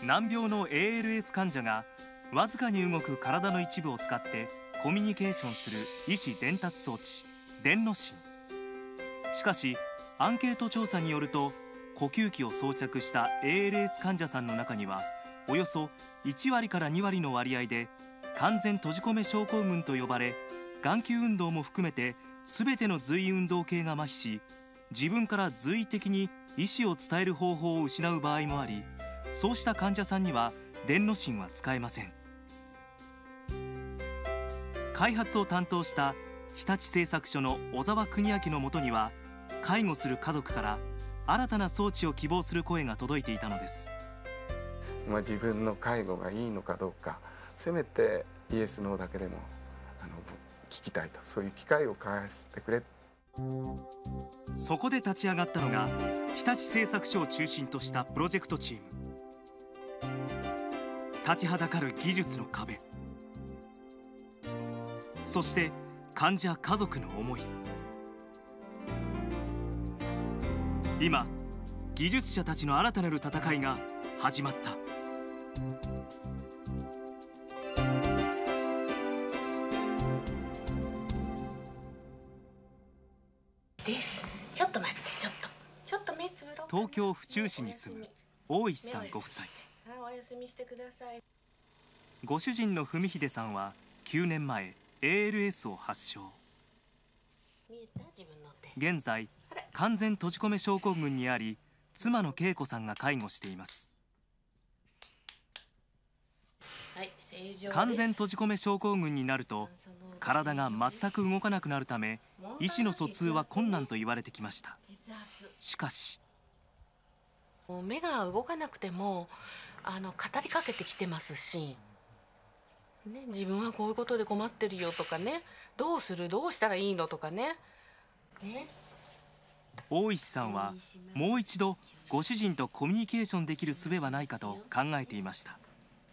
難病の ALS 患者がわずかに動く体の一部を使ってコミュニケーションする医師伝達装置電脳心。しかしアンケート調査によると、呼吸器を装着した ALS 患者さんの中にはおよそ1割から2割の割合で完全閉じ込め症候群と呼ばれ、眼球運動も含めて全ての髄運動系が麻痺し、自分から随意的に意思を伝える方法を失う場合もあり、そうした患者さんには電脳心は使えません。開発を担当した日立製作所の小沢邦明のもとには、介護する家族から新たな装置を希望する声が届いていたのです。 自分の介護がいいのかどうか、せめてイエスノーだけでも聞きたいと、そういう機会を交わしてくれ。 そこで立ち上がったのが日立製作所を中心としたプロジェクトチーム。立ちはだかる技術の壁、そして患者家族の思い。今技術者たちの新たなる戦いが始まった。 ちょっと待って、ちょっと目つぶろう。 東京府中市に住む大石さんご夫妻。 お休みしてください。 ご主人の文秀さんは9年前 ALS を発症。現在完全閉じ込め症候群にあり、妻の恵子さんが介護しています。完全閉じ込め症候群になると体が全く動かなくなるため、意思の疎通は困難と言われてきました。しかし目が動かなくても語りかけてきてますし、ね、自分はこういうことで困ってるよとかね、どうしたらいいのとかね。 大石さんはもう一度ご主人とコミュニケーションできる術はないかと考えていました。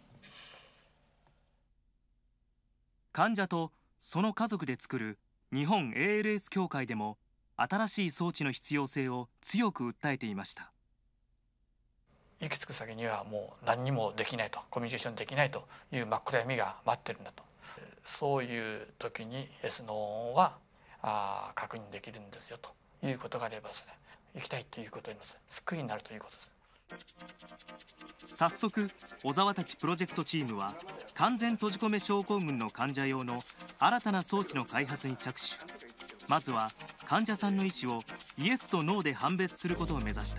患者とその家族で作る日本 ALS 協会でも新しい装置の必要性を強く訴えていました。 行き着く先にはもう何にもできないと、コミュニケーションできないという真っ暗闇が待ってるんだと。そういう時に S ノーは確認できるんですよということがあればですね、行きたいということになります。救いになるということです。 早速小沢たちプロジェクトチームは完全閉じ込め症候群の患者用の新たな装置の開発に着手。まずは患者さんの意思をイエスとノーで判別することを目指した。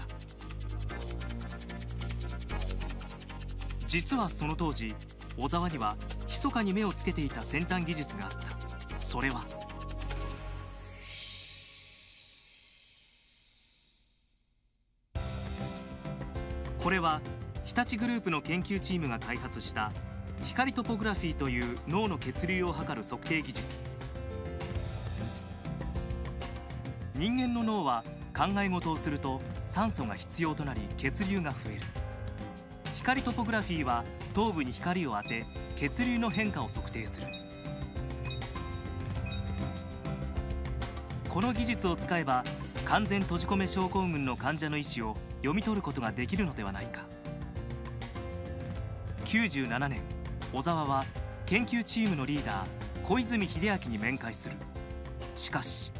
実はその当時、小沢には密かに目をつけていた先端技術があった。それはこれは日立グループの研究チームが開発した光トポグラフィーという脳の血流を測る測定技術。人間の脳は考え事をすると酸素が必要となり血流が増える。光トポグラフィーは頭部に光を当て血流の変化を測定する。この技術を使えば完全閉じ込め症候群の患者の意思を読み取ることができるのではないか。97年、小沢は研究チームのリーダー小泉秀明に面会する。しかし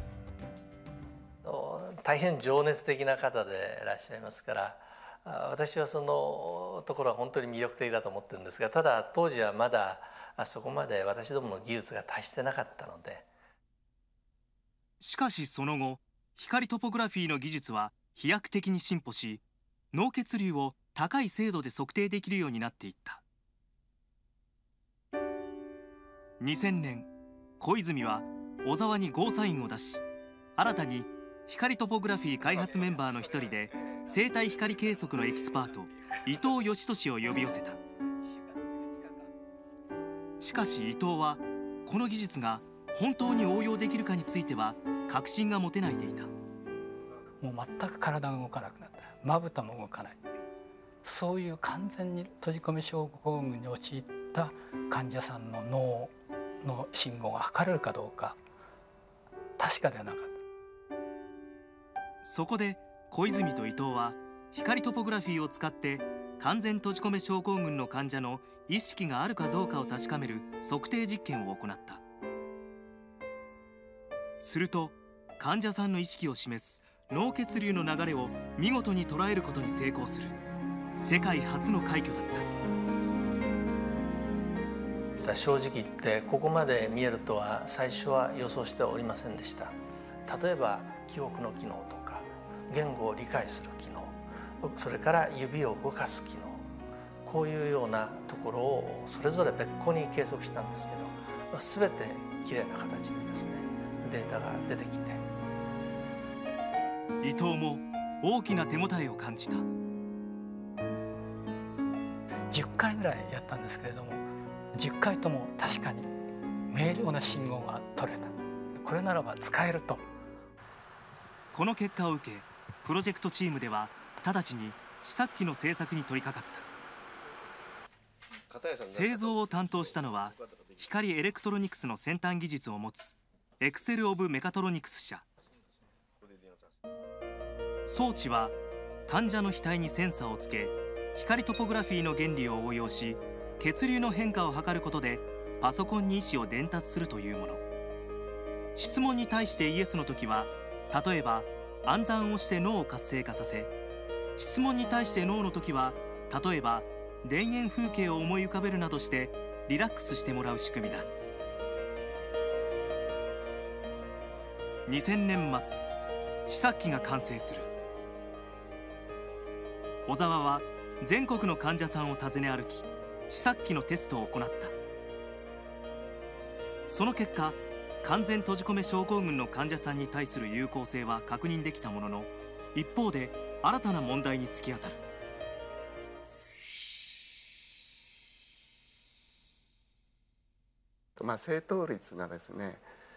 大変情熱的な方でいらっしゃいますから、私はそのところは本当に魅力的だと思ってるんですが、ただ当時はまだそこまで私どもの技術が達してなかったので。 しかしその後、光トポグラフィーの技術は飛躍的に進歩し、脳血流を高い精度で測定できるようになっていった。2000年、小泉は小沢にゴーサインを出し、新たに光トポグラフィー開発メンバーの一人で生体光計測のエキスパート伊藤義俊を呼び寄せた。しかし伊藤はこの技術が本当に応用できるかについては確信が持てないでいた。 もう全く体が動かなくなった、まぶたも動かない、そういう完全に閉じ込め症候群に陥った患者さんの脳の信号が測れるかどうか確かではなかった。 そこで小泉と伊藤は光トポグラフィーを使って完全閉じ込め症候群の患者の意識があるかどうかを確かめる測定実験を行った。すると患者さんの意識を示す脳血流の流れを見事に捉えることに成功する世界初の快挙だった。 正直言ってここまで見えるとは最初は予想しておりませんでした。例えば記憶の機能とか言語を理解する機能、それから指を動かす機能、こういうようなところをそれぞれ別個に計測したんですけど、全てきれいな形でですねデータが出てきて、 伊藤も大きな手応えを感じた。 10回ぐらいやったんですけれども、10回とも確かに明瞭な信号が取れた。これならば使えると。 この結果を受け、プロジェクトチームでは直ちに試作機の製作に取り掛かった。製造を担当したのは光エレクトロニクスの先端技術を持つエクセル・オブ・メカトロニクス社。装置は患者の額にセンサーをつけ、光トポグラフィーの原理を応用し、血流の変化を測ることでパソコンに意思を伝達するというもの。質問に対してイエスの時は、例えば暗算をして脳を活性化させ、質問に対してノーの時は、例えば田園風景を思い浮かべるなどしてリラックスしてもらう仕組みだ。2000年末、試作機が完成する。小沢は全国の患者さんを訪ね歩き、試作機のテストを行った。その結果、完全閉じ込め症候群の患者さんに対する有効性は確認できたものの、一方で新たな問題に突き当たる。 正答率がですね、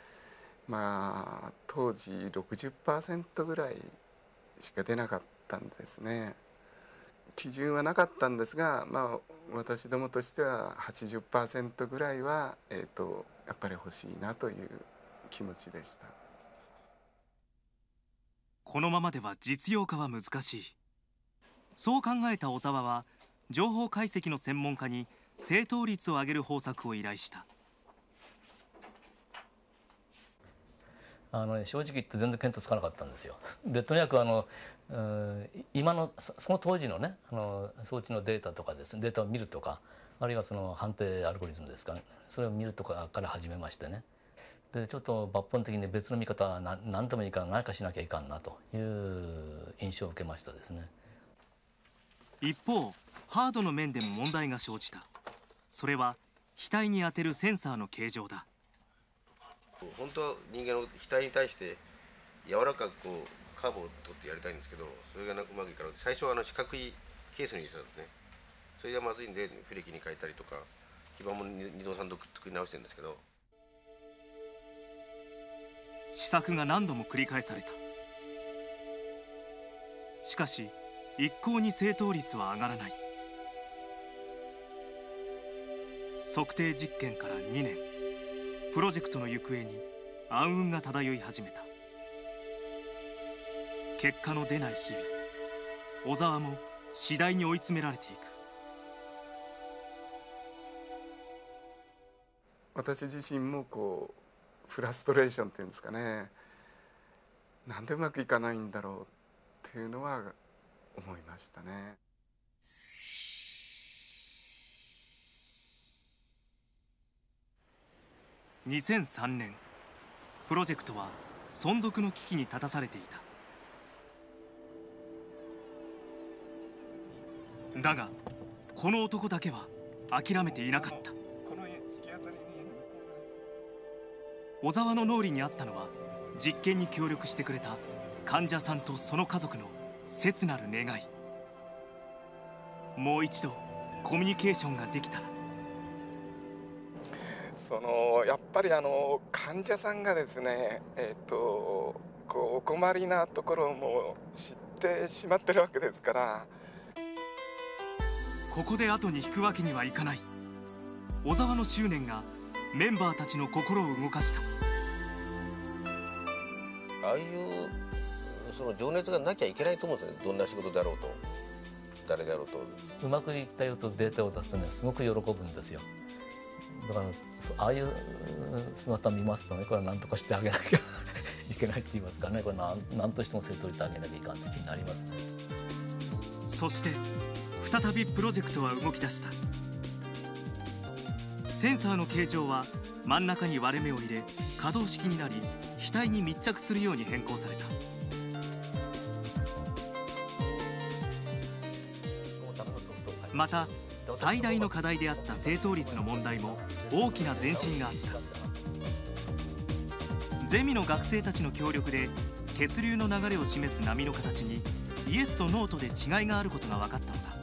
当時 60% ぐらいしか出なかったんですね。基準はなかったんですが、私どもとしては 80% ぐらいは、やっぱり欲しいなという気持ちでした。 このままでは実用化は難しい。そう考えた小沢は、情報解析の専門家に正答率を上げる方策を依頼した。 正直言って全然見当つかなかったんですよ。でとにかく今のその当時のね装置のデータとかですね、データを見るとか、あるいはその判定アルゴリズムですか、それを見るとかから始めましてね。でちょっと抜本的に別の見方は何でもいいから何かしなきゃいかんなという印象を受けましたですね。 一方、ハードの面でも問題が生じた。それは額に当てるセンサーの形状だ。 本当は人間の額に対して柔らかくカーブを取ってやりたいんですけど、それがうまくいかなくて、最初は四角いケースに入れてたんですね。それがまずいんでフレキに変えたりとか、基板も2度3度作り直してるんですけど、 試作が何度も繰り返された。しかし一向に正答率は上がらない。測定実験から2年、プロジェクトの行方に暗雲が漂い始めた。結果の出ない日々、小沢も次第に追い詰められていく。 私自身もフラストレーションっていうんですかね、なんでうまくいかないんだろうっていうのは思いましたね。 2003年、プロジェクトは存続の危機に立たされていた。だがこの男だけは諦めていなかった。小沢の脳裏にあったのは、実験に協力してくれた患者さんとその家族の切なる願い。もう一度コミュニケーションができたら。 やっぱり患者さんがですね、お困りなところも知ってしまってるわけですから、 ここで後に引くわけにはいかない。小沢の執念がメンバーたちの心を動かした。 ああいうその情熱がなきゃいけないと思うんですよね、どんな仕事であろうと。 誰であろうと。 うまくいったよとデータを出すとね、すごく喜ぶんですよ。だからああいう姿を見ますとね、これは何とかしてあげなきゃいけないって言いますかね、これ何としても正答率上げなきゃいかんという気になりますね。 そして再びプロジェクトは動き出した。センサーの形状は真ん中に割れ目を入れ可動式になり、額に密着するように変更された。また最大の課題であった正答率の問題も大きな前進があった。ゼミの学生たちの協力で血流の流れを示す波の形にイエスとノーとで違いがあることが分かったのだ。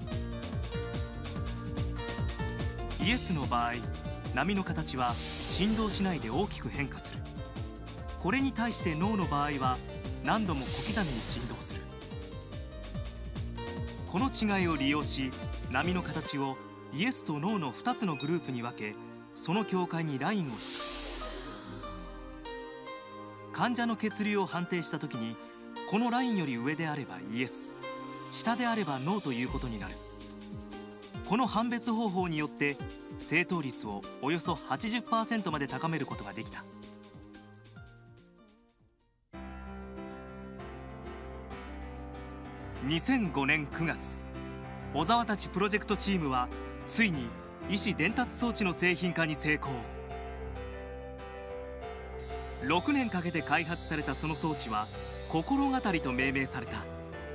イエスの場合、波の形は振動しないで大きく変化する。これに対してノーの場合は何度も小刻みに振動する。この違いを利用し、波の形をイエスとノーの2つのグループに分け、その境界にラインを引く。患者の血流を判定した時に、このラインより上であればイエス、下であればノーということになる。この判別方法によって正答率をおよそ 80% まで高めることができた。2005年9月、小沢たちプロジェクトチームはついに医師伝達装置の製品化に成功。6年かけて開発されたその装置は心当たりと命名された。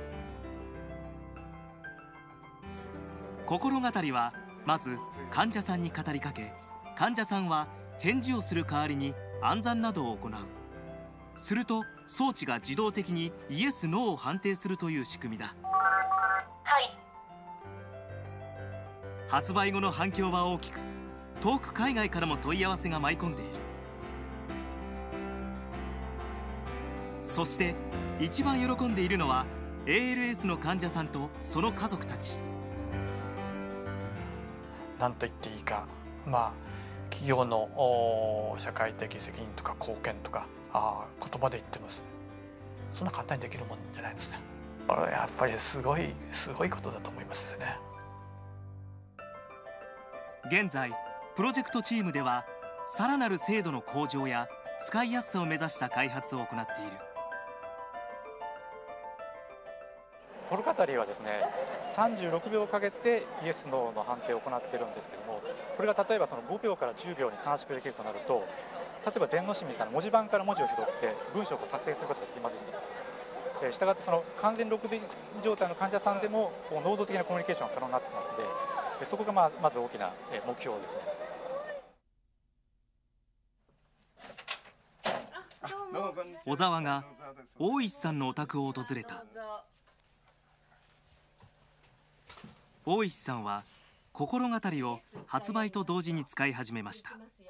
心当たりはまず患者さんに語りかけ、患者さんは返事をする代わりに暗算などを行う。すると装置が自動的にイエス・ノーを判定するという仕組みだ。 はい。 発売後の反響は大きく、遠く海外からも問い合わせが舞い込んでいる。そして一番喜んでいるのは ALS の患者さんとその家族たち。 何と言っていいか、企業の社会的責任とか貢献とか言葉で言ってます。そんな簡単にできるもんじゃないですね。これはやっぱりすごいことだと思いますね。 現在プロジェクトチームではさらなる精度の向上や使いやすさを目指した開発を行っている。 心語りはですね、36秒かけてイエス・ノーの判定を行っているんですけども、これが例えばその5秒から10秒に短縮できるとなると、例えば伝の詞みたいな文字盤から文字を拾って文章を作成することができますので、したがってその完全録音状態の患者さんでも能動的なコミュニケーションが可能になってきますので、そこがまず大きな目標ですね。 小沢が大石さんのお宅を訪れた。大石さんは心語りを発売と同時に使い始めました。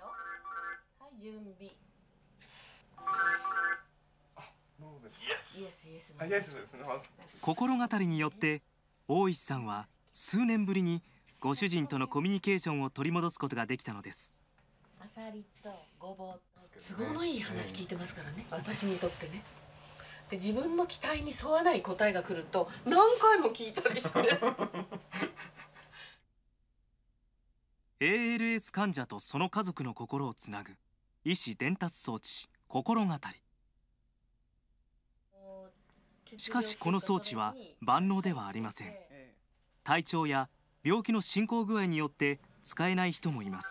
心語りによって大石さんは数年ぶりにご主人とのコミュニケーションを取り戻すことができたのです。 アサリとごぼう、都合のいい話聞いてますからね、私にとってね。で、自分の期待に沿わない答えが来ると何回も聞いたりして ALS 患者とその家族の心をつなぐ医師伝達装置心語り。しかしこの装置は万能ではありません。体調や病気の進行具合によって使えない人もいます。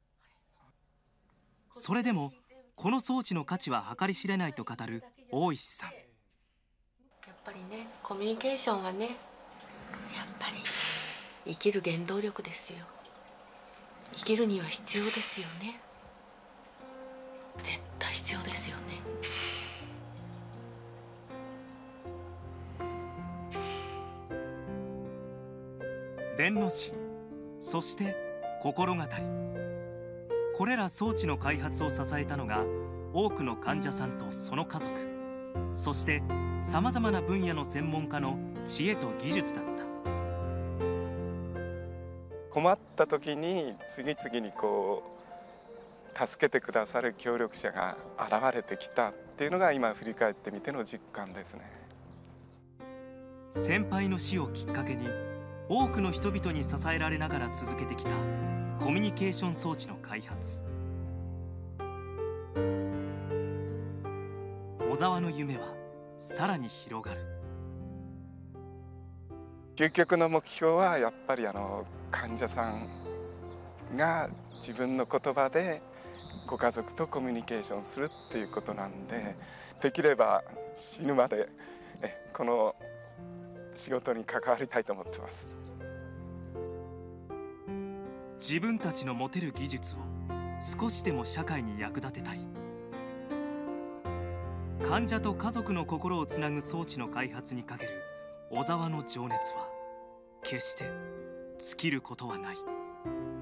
それでもこの装置の価値は計り知れないと語る大石さん。 やっぱりね、コミュニケーションはね、やっぱり生きる原動力ですよ。生きるには必要ですよね。絶対必要ですよね。 伝の詞、そして心語り。これら装置の開発を支えたのが多くの患者さんとその家族、そしてさまざまな分野の専門家の知恵と技術だった。 困った時に次々に助けてくださる協力者が現れてきたっていうのが今振り返ってみての実感ですね。 先輩の死をきっかけに多くの人々に支えられながら続けてきたコミュニケーション装置の開発。小沢の夢はさらに広がる。 究極の目標はやっぱり患者さんが自分の言葉でご家族とコミュニケーションするっていうことなんで、できれば死ぬまでこの仕事に関わりたいと思ってます。 自分たちの持てる技術を少しでも社会に役立てたい。患者と家族の心をつなぐ装置の開発にかける小沢の情熱は決して尽きることはない。